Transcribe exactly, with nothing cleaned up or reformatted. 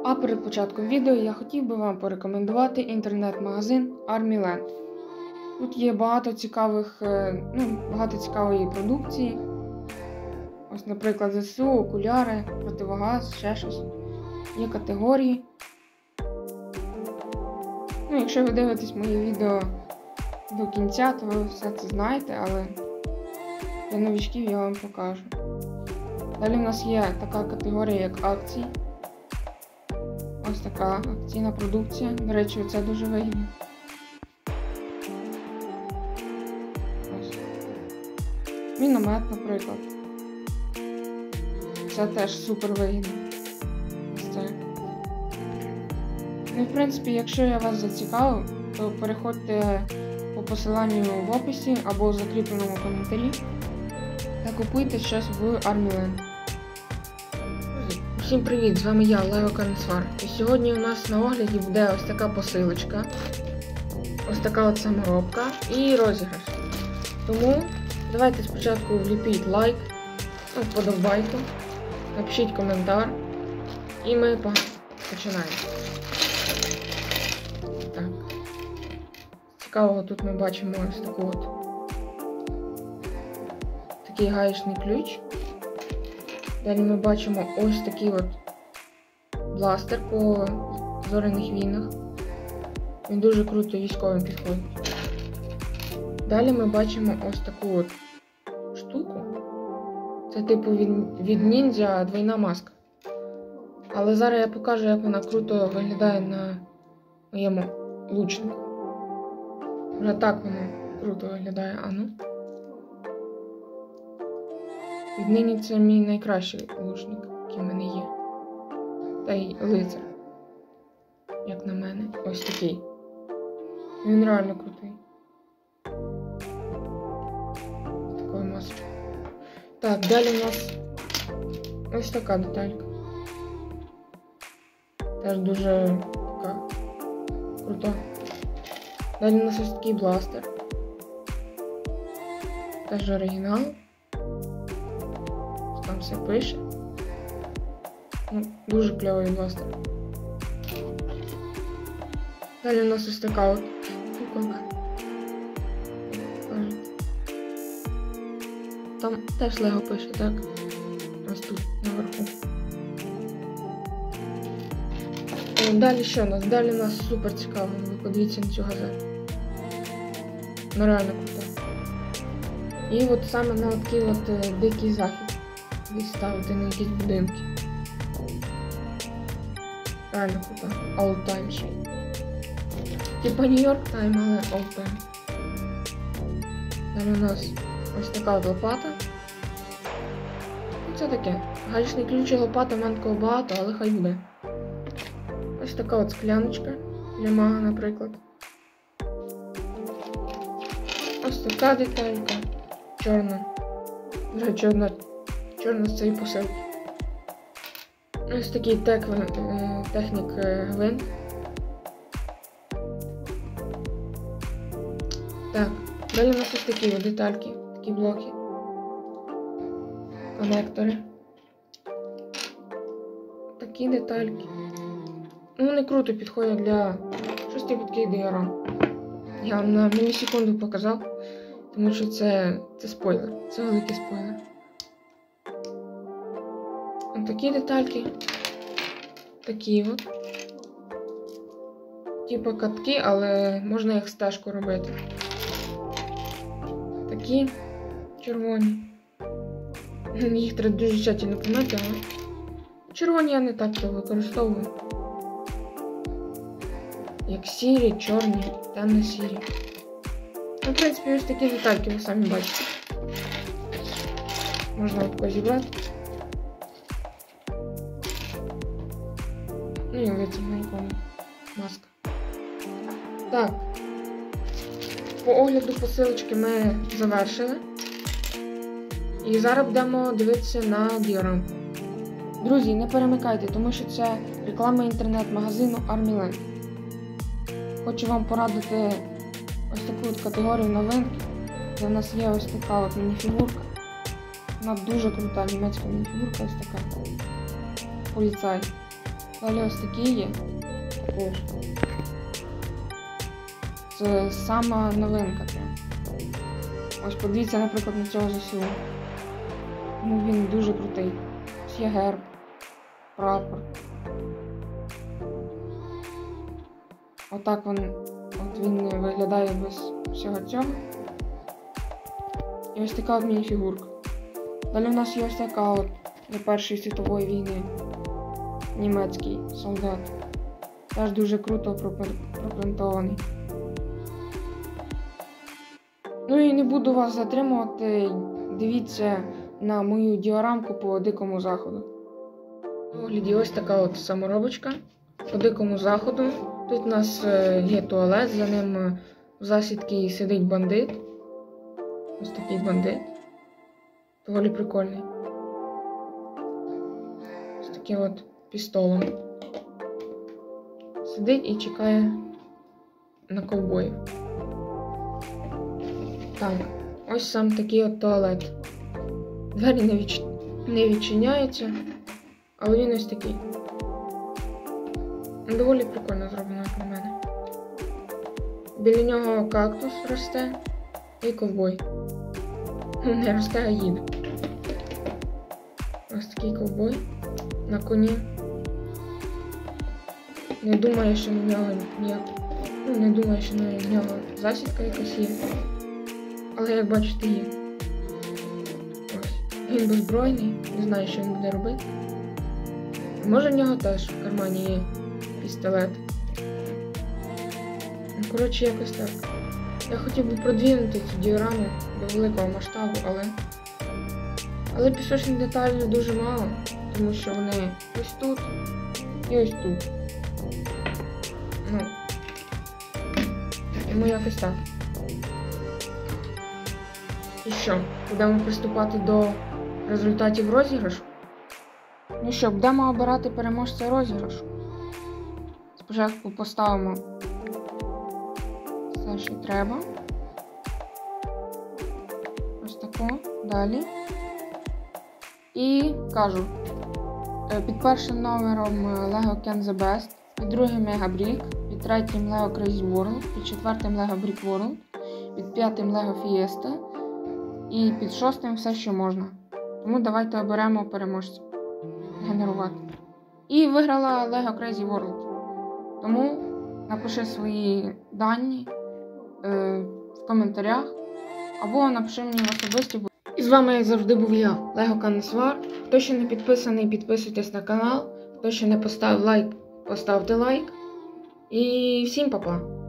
А перед початком відео я хотів би вам порекомендувати інтернет-магазин Army-Land. Тут є багато цікавих, ну, багато цікавої продукції. Ось, наприклад, ЗСУ, окуляри, противогаз, ще щось. Є категорії. Ну, якщо ви дивитесь мої відео до кінця, то ви все це знаєте, але для новичків я вам покажу. Далі в нас є така категорія, як акції. Ось така акційна продукція. До речі, це дуже вигідно. Ось. Міномет, наприклад. Це теж супер вигідно. Ось це. Ну, в принципі, якщо я вас зацікавив, то переходьте по посиланню в описі або в закріпленому коментарі та купуйте щось в Army-Land. Всім привіт! З вами я, Леоканцвар. І сьогодні у нас на огляді буде ось така посилочка, ось така от саморобка і розіграш. Тому давайте спочатку вліпіть лайк, вподобайку, напишіть коментар і ми починаємо. Так. Цікавого тут ми бачимо ось таку от такий гаєчний ключ. Далі ми бачимо ось такий от бластер по зоряних війнах. Він дуже круто військовим підходить. Далі ми бачимо ось таку от штуку. Це типу від, від ніндзя двойна маска. Але зараз я покажу, як вона круто виглядає на моєму лучнику. Вже так вона круто виглядає, а ну. Віднині це мій найкращий лучник, який в мене є. Та й лицар. Як на мене. Ось такий. Він реально крутий. Такою масочкою. Так, далі у нас ось така деталька. Теж дуже така крута. Далі у нас ось такий бластер. Теж оригінал. Там все пише. Ну, дуже кльовий бластер. Далі у нас ось така от штука. Там теж Лего пише, так? Ось тут, наверху. Далі що у нас? Далі у нас супер цікаво. Ви подивіться на цю газету. Вона реально крута. І от саме на такий от дикий захід. Десь ставити на якісь будинки. Реально круто. All time ще. Типа New York Time, але all time. Далі у нас ось така от лопата. І це таке. Гаечний ключ і лопата, в мене такого багато, але хай буде. Ось така от скляночка. Для мага, наприклад. Ось така деталька. Чорна. До речі, одна чорна з цієї посилки. Ось такий тек, технік гвинт. Так, далі у нас ось такі детальки, такі блоки. Конектори. Такі детальки. Ну, вони круто підходять для щось типу таких діаграм. Я вам на мілісекунду показав, тому що це, це спойлер, це великий спойлер. Ось такі детальки. Такі от. Типа катки, але можна їх стежку робити. Такі червоні. Їх треба дуже тщательно помити, але червоні я не так то використовую. Як сірі, чорні, темно-сірі. Ну, в принципі, ось такі детальки ви самі бачите. Можна отако зібрати. Ну і лиця на ікону. Маска. Так. По огляду посилочки ми завершили. І зараз будемо дивитися на діаграмку. Друзі, не перемикайте, тому що це реклама інтернет-магазину Army-Land. Хочу вам порадити ось таку от категорію новинки, де в нас є ось така от мініфігурка. Вона дуже крута, німецька мініфігурка, ось така. Поліцай. Далі ось такі є. Ось. Це сама новинка. Ось подивіться, наприклад, на цього ЗСУ. Ну, він дуже крутий. Ось є герб, прапор. Отак він, от він виглядає без всього цього. І ось така от мініфігурка. Далі у нас є ось така от до Першої світової війни. Німецький солдат. Теж дуже круто пропринтований. Ну і не буду вас затримувати. Дивіться на мою діорамку по Дикому Заходу. У огляді ось така от саморобочка по Дикому Заходу. Тут у нас є туалет, за ним в засідці сидить бандит. Ось такий бандит. Доволі прикольний. Ось таким от пістолом. Сидить і чекає на ковбоїв. Так, ось сам такий от туалет. Двері не, відч... не відчиняються, але він ось такий. Доволі прикольно зроблено, як на мене. Біля нього кактус росте і ковбой. Не росте, а їде. Ось такий ковбой на коні. Не думаю, що на нього ніяк... Ну, не думаю, що на нього засідка якась є. Але, як бачите, є. Ось. Він беззбройний, не знаю, що він буде робити. Може, в нього теж в кармані є пістолет. Ну, коротше, якось так. Я хотів би продвинути цю діораму до великого масштабу, але... Але пісочних деталей дуже мало, тому що вони ось тут і ось тут. Ну, тому якось так. І що, будемо приступати до результатів розіграшу? Ну що, будемо обирати переможця розіграшу. Спочатку поставимо все, що треба. Ось таку. Далі. І кажу, під першим номером LEGO Can The Best, під другим Mega Brick, під третім LEGO Crazy World, під четвертим LEGO Brick World, під п'ятим LEGO Fiesta і під шостим все, що можна. Тому давайте оберемо переможця. Генерувати. І виграла LEGO Crazy World. Тому напиши свої дані е, в коментарях або напиши мені в особисті. І з вами, як завжди, був я, LEGO Канесвар. Хто ще не підписаний, підписуйтесь на канал. Хто ще не поставив лайк, поставте лайк. І всім па-па!